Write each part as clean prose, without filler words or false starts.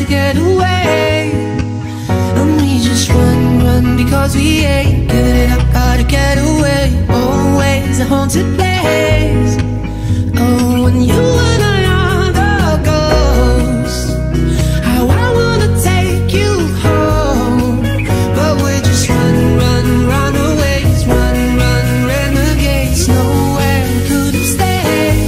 to get away. And we just run because we ain't giving it up, gotta get away. Always a haunted place. Oh, when you and I are the ghosts, how I wanna take you home. But we're just runaways, run, renegades. Nowhere we could have stayed.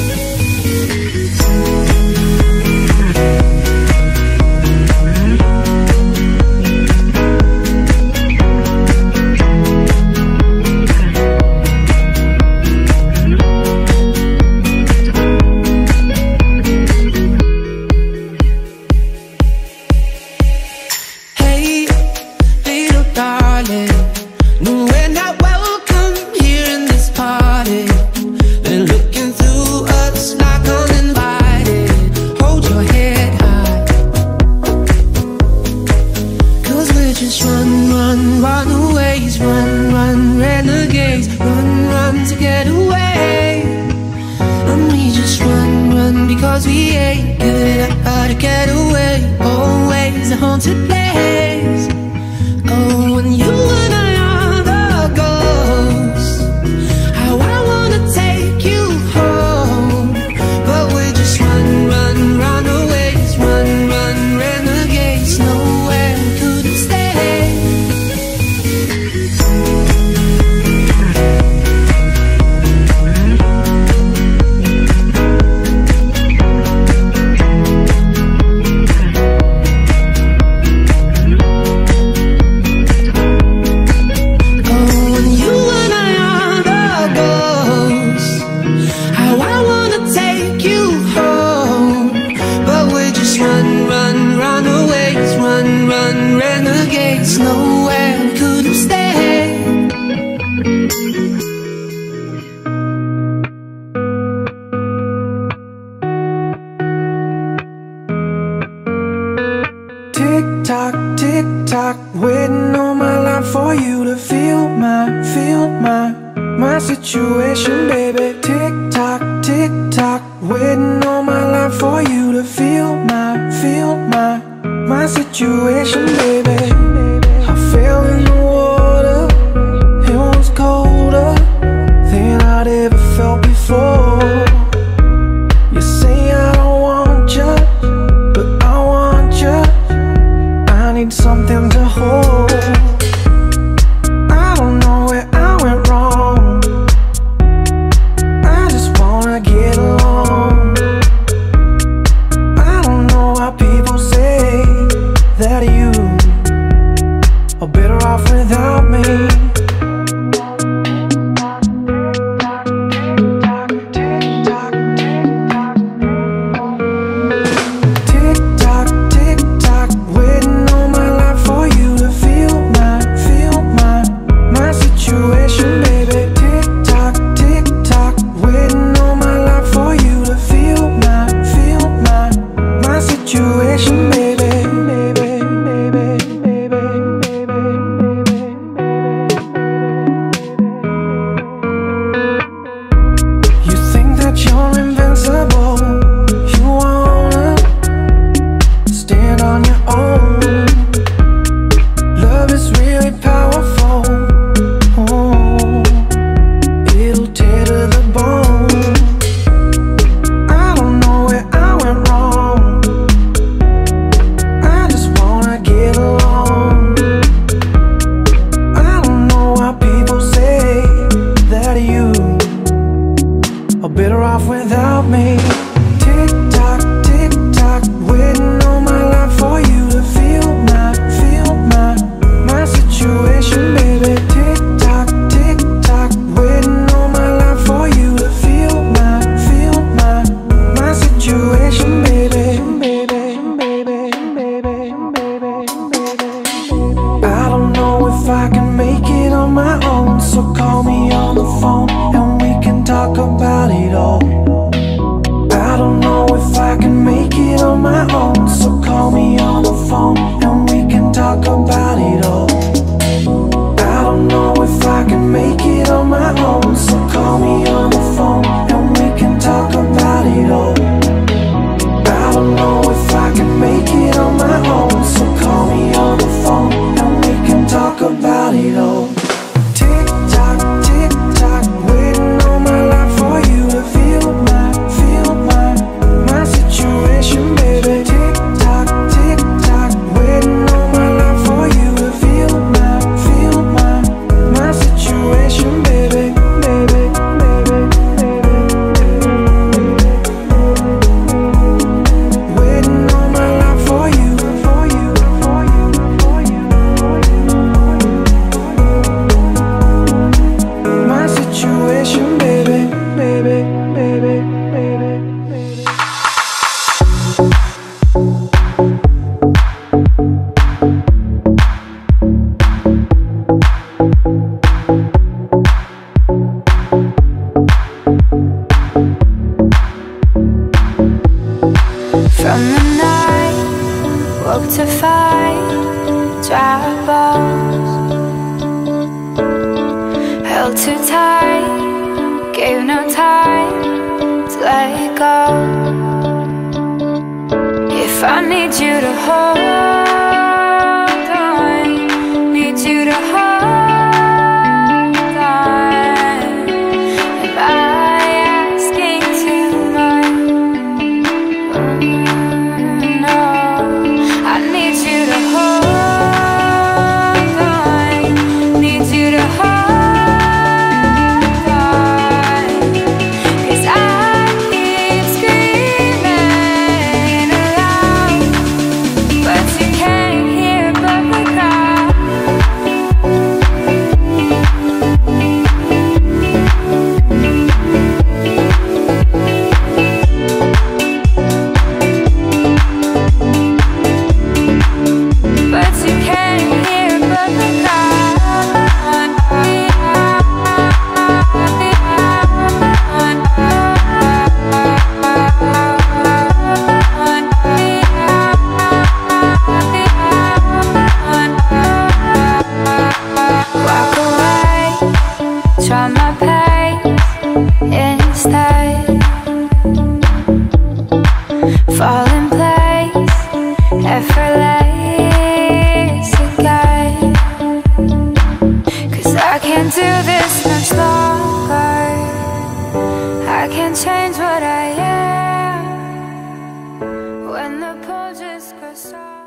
Runaways, run, renegades. Run to get away. And we just run because we ain't giving it up, gotta get away. Always a haunted place. Oh, when you and I are the ghosts, how I wanna take you home. But we're just runaways, run, renegades. Nowhere we couldn't stay. Runaways, run, renegades. Nowhere we could have stayed. Tick tock, waiting all my life for you to feel my situation, baby. Tick tock, waiting all my life for you to feel my situation, baby. I fell in the water, it was colder than I'd ever felt before. You say I don't want you, but I want you. I need something to hold. I don't know where I went wrong, I just wanna get along. I don't know why people say that you are better off without me. Tick tock, waiting all my life it on my own. So call me on the phone and we can talk about it all. Tick tock, waiting all my life for you to feel my situation, baby. Tick tock, waiting all my life for you to feel my situation, baby. Waiting all my life for you. My situation, baby. From the night, woke to fight, dry bones, held too tight, gave no time to let go. If I need you to hold on, need you to hold on, am I asking too much? No, I need you to hold on, need you to hold on, 'cause I keep screaming aloud, but you can't hear but the cry. But you can't hear but the walk away, try my pace instead, fall in place, effortless again. 'Cause I can't do this much longer, I can't change what I am when the pull just grows stronger.